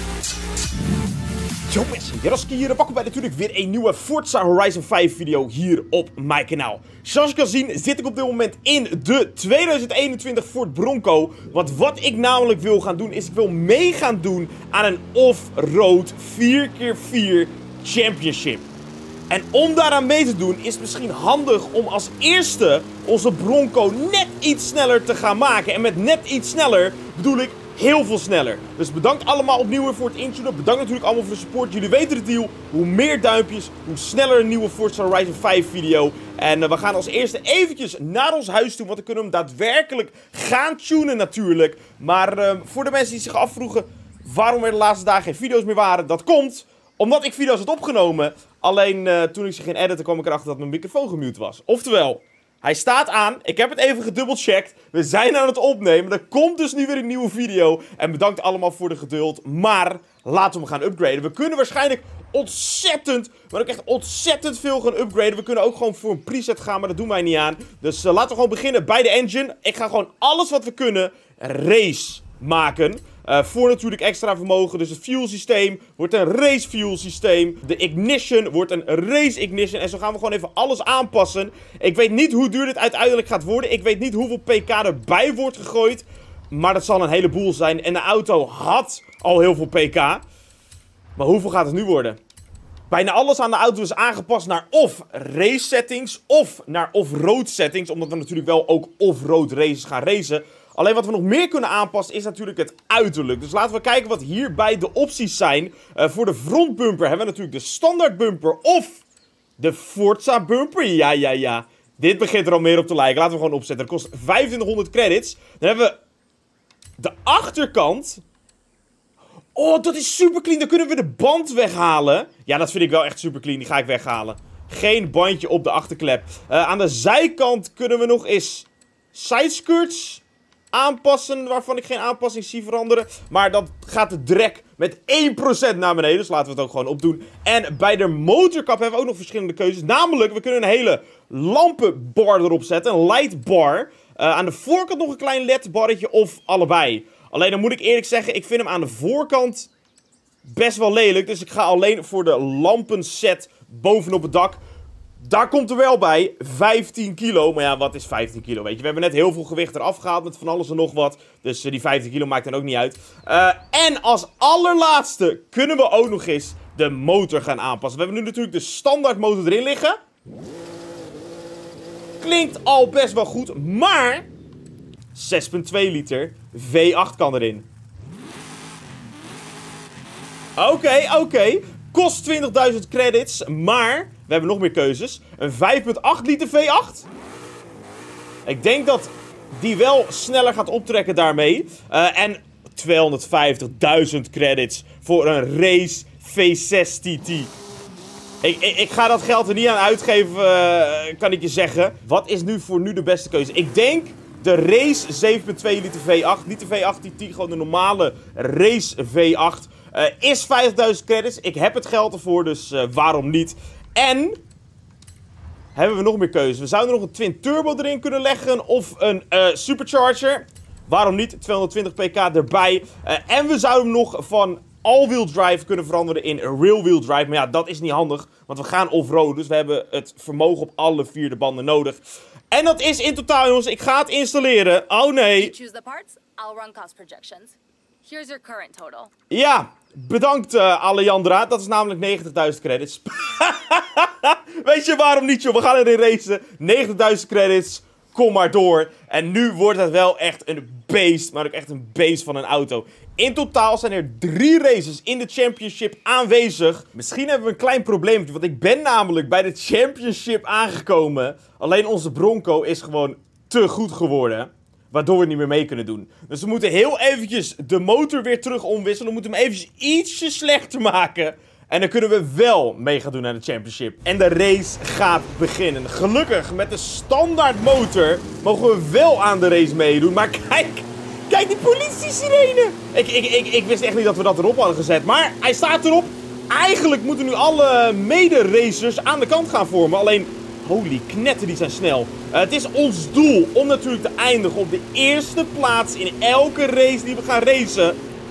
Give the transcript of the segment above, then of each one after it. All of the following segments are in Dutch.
Yo mensen, Jaroski hier en welkom bij natuurlijk weer een nieuwe Forza Horizon 5 video hier op mijn kanaal. Zoals je kan zien zit ik op dit moment in de 2021 Ford Bronco. Want wat ik namelijk wil gaan doen is ik wil mee gaan doen aan een off-road 4x4 championship. En om daaraan mee te doen is het misschien handig om als eerste onze Bronco net iets sneller te gaan maken. En met net iets sneller bedoel ik heel veel sneller. Dus bedankt allemaal opnieuw weer voor het intunen. Bedankt natuurlijk allemaal voor de support. Jullie weten de deal. Hoe meer duimpjes, hoe sneller een nieuwe Forza Horizon 5 video. En we gaan als eerste eventjes naar ons huis toe. Want dan kunnen we hem daadwerkelijk gaan tunen natuurlijk. Maar voor de mensen die zich afvroegen waarom er de laatste dagen geen video's meer waren. Dat komt omdat ik video's had opgenomen. Alleen toen ik ze ging editen kwam ik erachter dat mijn microfoon gemute was. Oftewel, hij staat aan. Ik heb het even gedubbelcheckt. We zijn aan het opnemen. Er komt dus nu weer een nieuwe video. En bedankt allemaal voor de geduld. Maar laten we hem gaan upgraden. We kunnen waarschijnlijk ontzettend, maar ook echt ontzettend veel gaan upgraden. We kunnen ook gewoon voor een preset gaan, maar dat doen wij niet aan. Dus laten we gewoon beginnen bij de engine. Ik ga gewoon alles wat we kunnen race maken. Voor natuurlijk extra vermogen. Dus het fuel systeem wordt een race fuel systeem. De ignition wordt een race ignition. En zo gaan we gewoon even alles aanpassen. Ik weet niet hoe duur dit uiteindelijk gaat worden. Ik weet niet hoeveel pk erbij wordt gegooid. Maar dat zal een heleboel zijn. En de auto had al heel veel pk. Maar hoeveel gaat het nu worden? Bijna alles aan de auto is aangepast naar of race settings of naar off-road settings. Omdat we natuurlijk wel ook off-road races gaan racen. Alleen wat we nog meer kunnen aanpassen is natuurlijk het uiterlijk. Dus laten we kijken wat hierbij de opties zijn. Voor de frontbumper hebben we natuurlijk de standaard bumper of de Forza bumper. Ja. Dit begint er al meer op te lijken. Laten we gewoon opzetten. Dat kost 2500 credits. Dan hebben we de achterkant. Oh, dat is super clean. Dan kunnen we de band weghalen. Ja, dat vind ik wel echt super clean. Die ga ik weghalen. Geen bandje op de achterklep. Aan de zijkant kunnen we nog eens sideskirts aanpassen, waarvan ik geen aanpassing zie veranderen. Maar dat gaat de drek met 1% naar beneden. Dus laten we het ook gewoon opdoen. En bij de motorkap hebben we ook nog verschillende keuzes. Namelijk, we kunnen een hele lampenbar erop zetten. Een lightbar. Aan de voorkant nog een klein ledbarretje of allebei. Alleen dan moet ik eerlijk zeggen, ik vind hem aan de voorkant best wel lelijk. Dus ik ga alleen voor de lampenset bovenop het dak. Daar komt er wel bij 15 kilo. Maar ja, wat is 15 kilo, weet je? We hebben net heel veel gewicht eraf gehaald met van alles en nog wat. Dus die 15 kilo maakt dan ook niet uit. En als allerlaatste kunnen we ook nog eens de motor gaan aanpassen. We hebben nu natuurlijk de standaard motor erin liggen. Klinkt al best wel goed, maar 6,2 liter V8 kan erin. Oké. Kost 20.000 credits, maar we hebben nog meer keuzes. Een 5,8 liter V8. Ik denk dat die wel sneller gaat optrekken daarmee. En 250.000 credits voor een race V6 TT. Ik ga dat geld er niet aan uitgeven, kan ik je zeggen. Wat is nu voor nu de beste keuze? Ik denk de race 7,2 liter V8. Niet de V8 TT, gewoon de normale race V8. Is 50.000 credits. Ik heb het geld ervoor, dus waarom niet? En hebben we nog meer keuzes. We zouden nog een twin turbo erin kunnen leggen of een supercharger. Waarom niet? 220 pk erbij. En we zouden hem nog van all-wheel drive kunnen veranderen in rear-wheel drive. Maar ja, dat is niet handig, want we gaan off-road. Dus we hebben het vermogen op alle 4 de banden nodig. En dat is in totaal, jongens. Ik ga het installeren. Oh nee. Choose the parts, I'll run cost projections. Here's your current total. Ja, bedankt Alejandra. Dat is namelijk 90.000 credits. Weet je waarom niet, joh? We gaan erin racen. 90.000 credits. Kom maar door. En nu wordt het wel echt een beest. Maar ook echt een beest van een auto. In totaal zijn er 3 races in de championship aanwezig. Misschien hebben we een klein probleempje. Want ik ben namelijk bij de championship aangekomen. Alleen onze Bronco is gewoon te goed geworden. Waardoor we het niet meer mee kunnen doen. Dus we moeten heel eventjes de motor weer terug omwisselen. We moeten hem eventjes ietsje slechter maken. En dan kunnen we wel mee gaan doen aan de championship. En de race gaat beginnen. Gelukkig met de standaard motor mogen we wel aan de race meedoen. Maar kijk die politie-sirene. Ik wist echt niet dat we dat erop hadden gezet. Maar hij staat erop. Eigenlijk moeten nu alle mede-racers aan de kant gaan vormen. Alleen, holy knetten, die zijn snel. Het is ons doel om natuurlijk te eindigen op de eerste plaats in elke race die we gaan racen.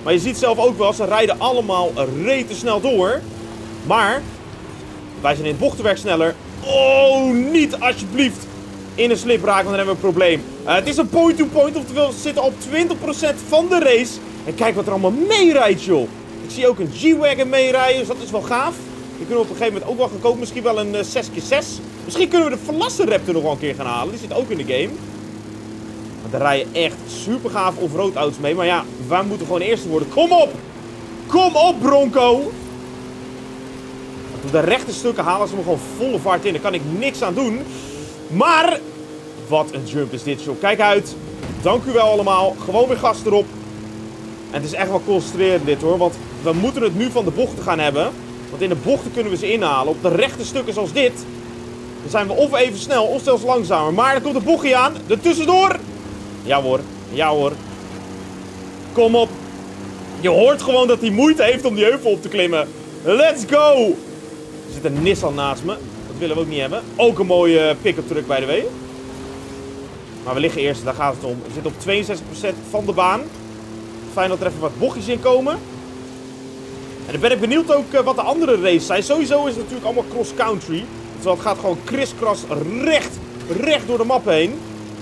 Maar je ziet zelf ook wel, ze rijden allemaal rete snel door. Maar wij zijn in het bochtenwerk sneller. Oh, niet alsjeblieft in een slip raken, want dan hebben we een probleem. Het is een point-to-point, oftewel we zitten op 20% van de race. En kijk wat er allemaal meerijdt, joh. Ik zie ook een G-Wagon meerijden, dus dat is wel gaaf. Die kunnen we op een gegeven moment ook wel gaan kopen. Misschien wel een 6x6. Misschien kunnen we de Velociraptor nog wel een keer gaan halen. Die zit ook in de game. Want er rijden echt super gaaf off-road auto's mee. Maar ja, wij moeten gewoon eerste worden. Kom op! Kom op, Bronco! Op de rechte stukken halen ze me gewoon volle vaart in. Daar kan ik niks aan doen. Maar, wat een jump is dit, joh. Kijk uit. Dank u wel allemaal. Gewoon weer gas erop. En het is echt wel concentrerend dit, hoor. Want we moeten het nu van de bochten gaan hebben. Want in de bochten kunnen we ze inhalen. Op de rechte stukken zoals dit, dan zijn we of even snel of zelfs langzamer. Maar er komt een bochtje aan. Er tussendoor. Ja hoor. Ja hoor. Kom op. Je hoort gewoon dat hij moeite heeft om die heuvel op te klimmen. Let's go. Er zit een Nissan naast me. Dat willen we ook niet hebben. Ook een mooie pick-up truck by the way. Maar we liggen eerst, daar gaat het om. We zitten op 62% van de baan. Fijn dat er even wat bochtjes in komen. En dan ben ik benieuwd ook wat de andere races zijn. Sowieso is het natuurlijk allemaal cross-country. Terwijl het gaat gewoon kriskras recht door de map heen.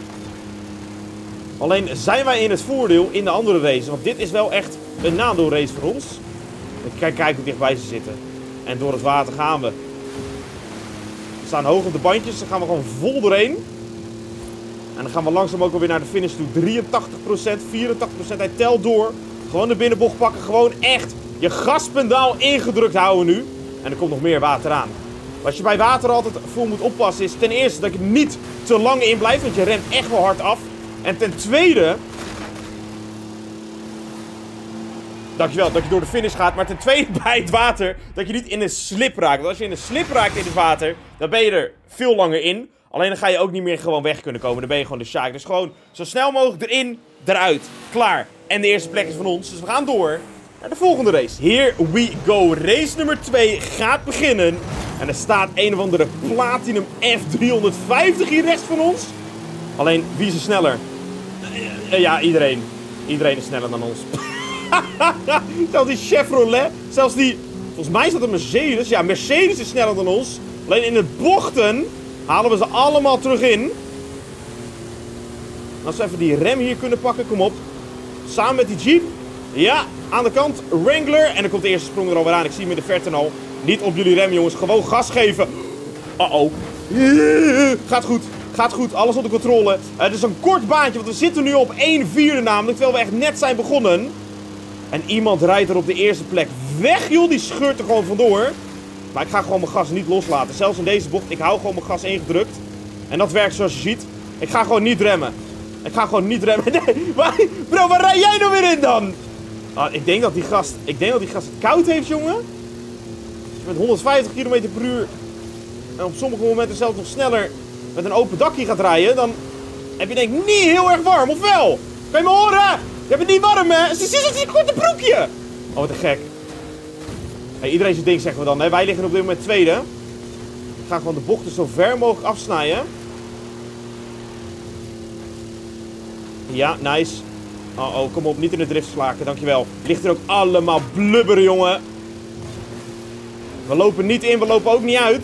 Alleen zijn wij in het voordeel in de andere races. Want dit is wel echt een nadeelrace voor ons. Kijk hoe dichtbij ze zitten. En door het water gaan we. We staan hoog op de bandjes. Dan gaan we gewoon vol doorheen. En dan gaan we langzaam ook alweer naar de finish toe. 83%, 84%. Hij telt door. Gewoon de binnenbocht pakken. Gewoon echt je gaspedaal ingedrukt houden nu. En er komt nog meer water aan. Wat je bij water altijd voor moet oppassen is ten eerste dat je niet te lang in blijft. Want je remt echt wel hard af. En ten tweede, dankjewel, dat je door de finish gaat. Maar ten tweede bij het water, dat je niet in een slip raakt. Want als je in een slip raakt in het water, dan ben je er veel langer in. Alleen dan ga je ook niet meer gewoon weg kunnen komen. Dan ben je gewoon de sjaak. Dus gewoon zo snel mogelijk erin, eruit. Klaar. En de eerste plek is van ons. Dus we gaan door naar de volgende race. Here we go. Race nummer 2 gaat beginnen. En er staat een of andere Platinum F350 hier rechts van ons. Alleen, wie is er sneller? Ja, iedereen. Iedereen is sneller dan ons. Zelfs die Chevrolet. Zelfs die... Volgens mij is dat een Mercedes. Ja, Mercedes is sneller dan ons. Alleen in de bochten halen we ze allemaal terug in. Als we even die rem hier kunnen pakken, kom op. Samen met die Jeep. Ja, aan de kant. Wrangler. En dan komt de eerste sprong er alweer aan. Ik zie hem in de verte al. Niet op jullie rem, jongens. Gewoon gas geven. Uh-oh. Gaat goed. Gaat goed. Alles onder controle. Het is een kort baantje, want we zitten nu op 1/4 namelijk. Terwijl we echt net zijn begonnen. En iemand rijdt er op de eerste plek weg, joh. Die scheurt er gewoon vandoor. Maar ik ga gewoon mijn gas niet loslaten. Zelfs in deze bocht. Ik hou gewoon mijn gas ingedrukt. En dat werkt zoals je ziet. Ik ga gewoon niet remmen. Ik ga gewoon niet remmen. Nee, bro, waar rij jij nou weer in dan? Ik denk dat die gast het koud heeft, jongen. Als je met 150 km per uur en op sommige momenten zelfs nog sneller met een open dakje gaat rijden, dan heb je denk ik niet heel erg warm, of wel? Kan je me horen? Je hebt het niet warm, hè? Ze zit in een korte broekje. Oh, wat een gek. Hey, iedereen zijn ding, zeggen we dan, hè? Wij liggen op dit moment tweede. Ik ga gewoon de bochten zo ver mogelijk afsnijden. Ja, nice. Oh, kom op, niet in de drift slaken, dankjewel. Ligt er ook allemaal blubber, jongen. We lopen niet in, we lopen ook niet uit.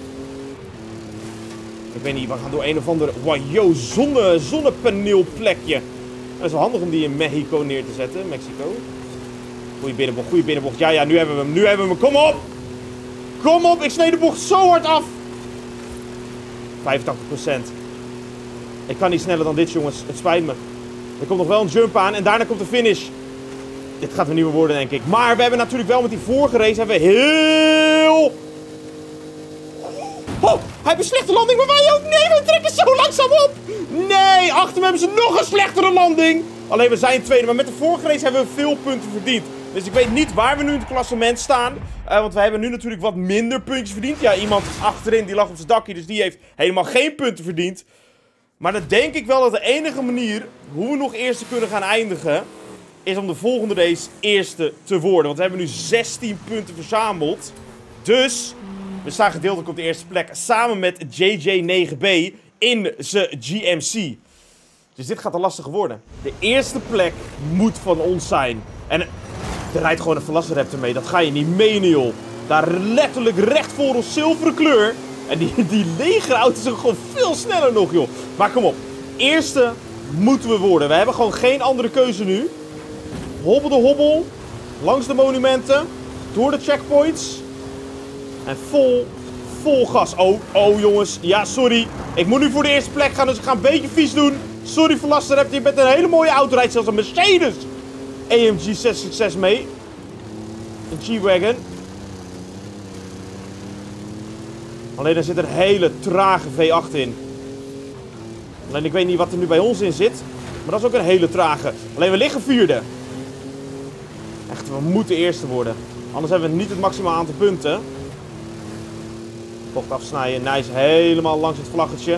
Ik weet niet, we gaan door een of andere... Wow, zonnepaneelplekje. Dat is wel handig om die in Mexico neer te zetten, Mexico. Goeie binnenbocht, goede binnenbocht. Ja, nu hebben we hem, nu hebben we hem. Kom op! Kom op, ik sneed de bocht zo hard af. 85%. Ik kan niet sneller dan dit, jongens. Het spijt me. Er komt nog wel een jump aan en daarna komt de finish. Dit gaat weer niet meer worden, denk ik. Maar we hebben natuurlijk wel met die vorige race hebben we heel... Oh, hij heeft een slechte landing, maar wij ook. Nee, we trekken zo langzaam op. Nee, achter me hebben ze nog een slechtere landing. Alleen we zijn tweede, maar met de vorige race hebben we veel punten verdiend. Dus ik weet niet waar we nu in het klassement staan. Want we hebben nu natuurlijk wat minder puntjes verdiend. Ja, iemand achterin die lag op zijn dakje, dus die heeft helemaal geen punten verdiend. Maar dan denk ik wel dat de enige manier hoe we nog eerste kunnen gaan eindigen, is om de volgende race eerste te worden. Want we hebben nu 16 punten verzameld. Dus we staan gedeeltelijk op de eerste plek samen met JJ9B in zijn GMC. Dus dit gaat een lastige worden. De eerste plek moet van ons zijn. En Er rijdt gewoon een Velociraptor mee. Dat ga je niet menen, joh. Daar letterlijk recht voor ons zilveren kleur. En die legerauto is ook gewoon veel sneller nog, joh. Maar kom op. Eerste moeten we worden. We hebben gewoon geen andere keuze nu. Hobbel de hobbel. Langs de monumenten. Door de checkpoints. En vol gas. Oh jongens. Ja, sorry. Ik moet nu voor de eerste plek gaan, dus ik ga een beetje vies doen. Sorry Velociraptor, je bent een hele mooie auto. Rijdt zelfs een Mercedes AMG 666 mee. Een G-Wagon. Alleen er zit een hele trage V8 in. Alleen ik weet niet wat er nu bij ons in zit. Maar dat is ook een hele trage. Alleen we liggen vierde. Echt, we moeten eerste worden. Anders hebben we niet het maximaal aantal punten. Bocht afsnijden. Nice. Helemaal langs het vlaggetje.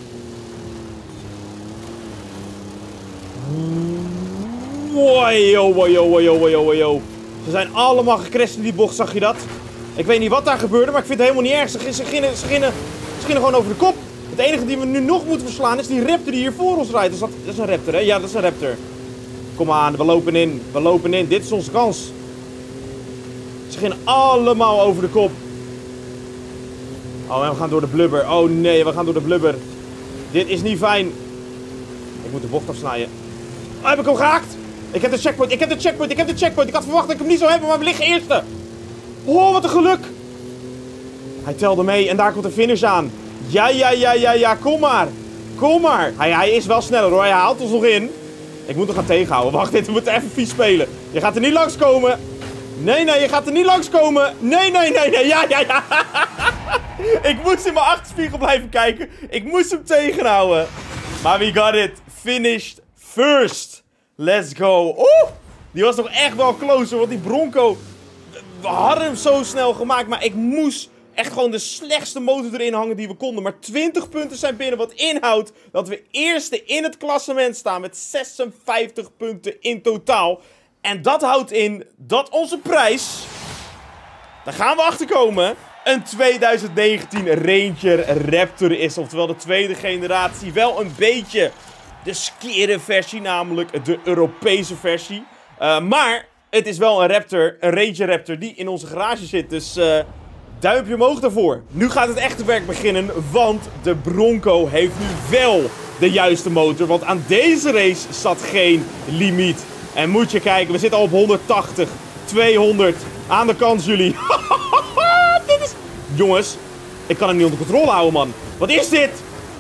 Wojo. Ze zijn allemaal gecrashed in die bocht, zag je dat? Ik weet niet wat daar gebeurde, maar ik vind het helemaal niet erg. Ze beginnen gewoon over de kop. Het enige die we nu nog moeten verslaan is die raptor die hier voor ons rijdt. Dat is een raptor, hè? Ja, dat is een raptor. Kom aan, we lopen in. We lopen in. Dit is onze kans. Ze beginnen allemaal over de kop. Oh, en we gaan door de blubber. Oh nee, we gaan door de blubber. Dit is niet fijn. Ik moet de bocht afsnijden. Oh, heb ik hem gehaakt? Ik heb de checkpoint. Ik had verwacht dat ik hem niet zou hebben, maar we liggen eerste. Oh, wat een geluk. Hij telde mee en daar komt de finish aan. Ja, kom maar. Hij is wel sneller hoor, hij haalt ons nog in. Ik moet hem gaan tegenhouden. Wacht, we moeten even vies spelen. Je gaat er niet langskomen. Nee, je gaat er niet langskomen. Nee. Ja. Ik moest in mijn achterspiegel blijven kijken. Ik moest hem tegenhouden. Maar we got it. Finished first. Let's go. Oeh, die was nog echt wel close, want die Bronco... We hadden hem zo snel gemaakt, maar ik moest echt gewoon de slechtste motor erin hangen die we konden. Maar 20 punten zijn binnen, wat inhoudt dat we eerste in het klassement staan met 56 punten in totaal. En dat houdt in dat onze prijs, daar gaan we achter komen, een 2019 Ranger Raptor is. Oftewel de tweede generatie, wel een beetje de skere versie, namelijk de Europese versie. Maar het is wel een Raptor, een Ranger Raptor die in onze garage zit. Dus duimpje omhoog daarvoor. Nu gaat het echte werk beginnen, want de Bronco heeft nu wel de juiste motor. Want aan deze race zat geen limiet. En moet je kijken, we zitten al op 180, 200. Aan de kant jullie. Dit is... Jongens, ik kan hem niet onder controle houden, man. Wat is dit?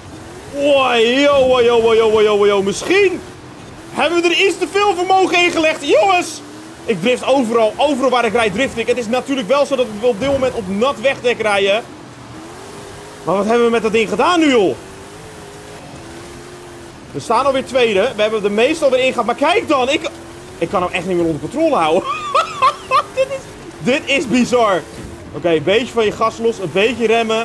Yo. Misschien hebben we er iets te veel vermogen in gelegd. Jongens, ik drift overal. Overal waar ik rijd drift ik. Het is natuurlijk wel zo dat we op dit moment op nat wegdek rijden. Maar wat hebben we met dat ding gedaan nu, joh? We staan alweer tweede. We hebben de meeste alweer ingehaald. Maar kijk dan, ik kan hem echt niet meer onder controle houden. Dit is bizar. Oké, een beetje van je gas los. Een beetje remmen.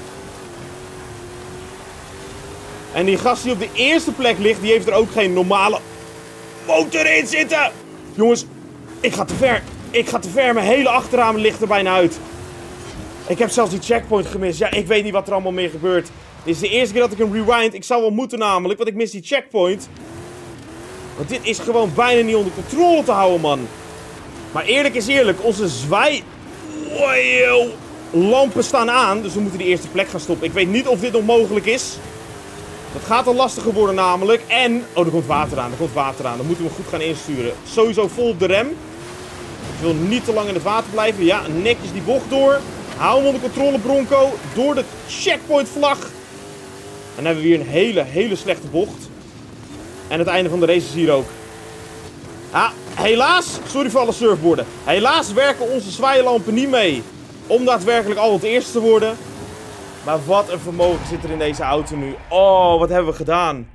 En die gast die op de eerste plek ligt, die heeft er ook geen normale motor in zitten. Jongens, ik ga te ver. Ik ga te ver. Mijn hele achterraam ligt er bijna uit. Ik heb zelfs die checkpoint gemist. Ja, ik weet niet wat er allemaal mee gebeurt. Dit is de eerste keer dat ik hem rewind. Ik zou wel moeten namelijk, want ik mis die checkpoint. Want dit is gewoon bijna niet onder controle te houden, man. Maar eerlijk is eerlijk, onze lampen staan aan. Dus we moeten de eerste plek gaan stoppen. Ik weet niet of dit nog mogelijk is. Dat gaat al lastiger worden namelijk. En, oh, er komt water aan. Dan moeten we goed gaan insturen. Sowieso vol op de rem. Ik wil niet te lang in het water blijven. Ja, netjes die bocht door. Hou hem onder controle, Bronco. Door de checkpoint vlag. En dan hebben we hier een hele slechte bocht. En het einde van de race is hier ook. Ah, helaas, sorry voor alle surfboarden. Helaas werken onze zwaailampen niet mee om daadwerkelijk al het eerste te worden. Maar wat een vermogen zit er in deze auto nu. Oh, wat hebben we gedaan.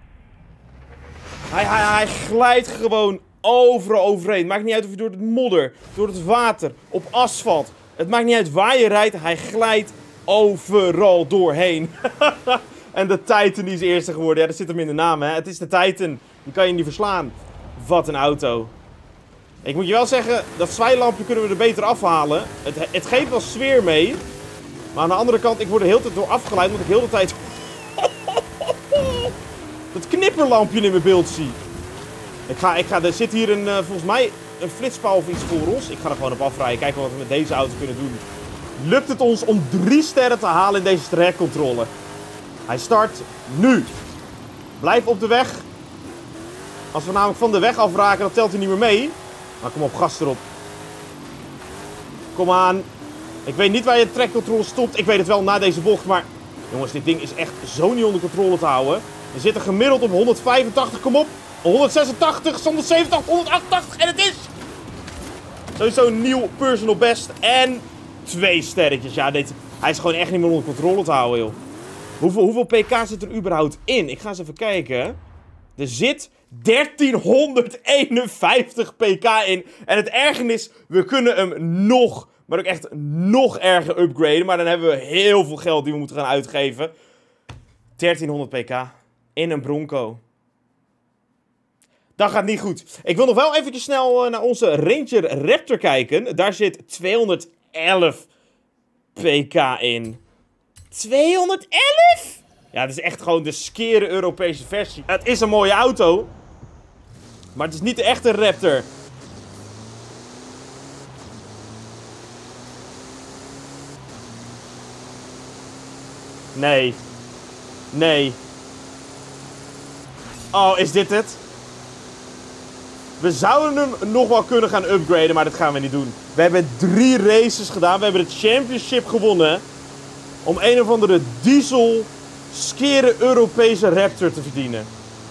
Hij glijdt gewoon overal overheen. Maakt niet uit of je door het modder, door het water, op asfalt. Het maakt niet uit waar je rijdt. Hij glijdt overal doorheen. En de Titan die is eerste geworden. Ja, dat zit hem in de naam, hè. Het is de Titan. Die kan je niet verslaan. Wat een auto. Ik moet je wel zeggen, dat zwaailampje kunnen we er beter afhalen. Het geeft wel sfeer mee. Maar aan de andere kant, ik word er heel de tijd door afgeleid, omdat ik heel de tijd dat knipperlampje in mijn beeld zie. Er zit hier een, volgens mij, een flitspaal of iets voor ons? Ik ga er gewoon op afrijden. Kijken wat we met deze auto kunnen doen. Lukt het ons om 3 sterren te halen in deze trajectcontrole? Hij start nu. Blijf op de weg. Als we namelijk van de weg afraken, dan telt hij niet meer mee. Maar kom op, gas erop. Kom aan. Ik weet niet waar je de trajectcontrole stopt. Ik weet het wel na deze bocht, maar... Jongens, dit ding is echt zo niet onder controle te houden. We zitten gemiddeld op 185, kom op. 186, 170, 188 en het is... Sowieso een nieuw personal best en 2 sterretjes. Ja, hij is gewoon echt niet meer onder controle te houden, joh. Hoeveel pk zit er überhaupt in? Ik ga eens even kijken. Er zit 1351 pk in. En het ergste is, we kunnen hem nog, maar ook echt nog erger upgraden. Maar dan hebben we heel veel geld die we moeten gaan uitgeven. 1300 pk in een Bronco. Dat gaat niet goed. Ik wil nog wel eventjes snel naar onze Ranger Raptor kijken. Daar zit 211 pk in. 211? Ja, het is echt gewoon de skere Europese versie. Het is een mooie auto. Maar het is niet de echte Raptor. Nee. Nee. Oh, is dit het? We zouden hem nog wel kunnen gaan upgraden, maar dat gaan we niet doen. We hebben 3 races gedaan. We hebben de championship gewonnen. Om een of andere diesel skere Europese Raptor te verdienen.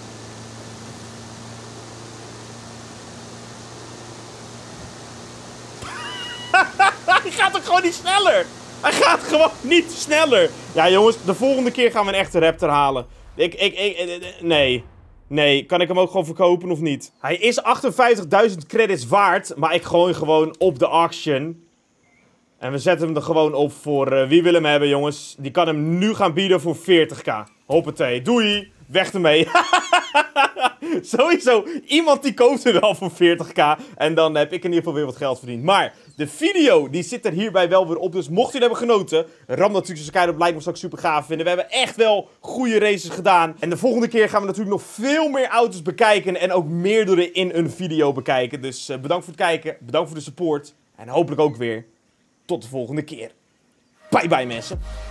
Hij gaat ook gewoon niet sneller. Hij gaat gewoon niet sneller. Ja jongens, de volgende keer gaan we een echte Raptor halen. Nee. Nee, kan ik hem ook gewoon verkopen of niet? Hij is 58.000 credits waard, maar ik gooi gewoon op de auction. En we zetten hem er gewoon op voor wie wil hem hebben, jongens. Die kan hem nu gaan bieden voor 40k. Hoppatee, doei, weg ermee. Sowieso, iemand die koopt hem wel voor 40k. En dan heb ik in ieder geval weer wat geld verdiend. Maar de video, die zit er hierbij wel weer op. Dus mocht jullie hebben genoten, ram natuurlijk zo'n keihard op like, moest ik ook super gaaf vinden. We hebben echt wel goede races gedaan. En de volgende keer gaan we natuurlijk nog veel meer auto's bekijken. En ook meerdere in een video bekijken. Dus bedankt voor het kijken, bedankt voor de support. En hopelijk ook weer tot de volgende keer. Bye bye mensen.